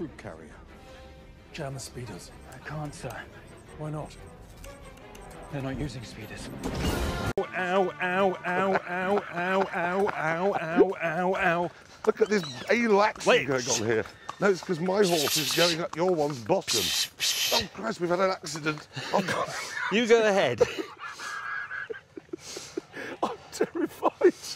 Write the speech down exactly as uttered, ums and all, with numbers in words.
fruit carrier. Jam the speeders. I can't, sir. Why not? They're not using speeders. Ow, ow, ow, ow, ow, ow, ow, ow, ow, ow, ow. Look at this anal action Wait. going on here. No, it's because my horse is going up your one's bottom. Oh, Christ, we've had an accident. Oh, God. You go ahead. I'm terrified.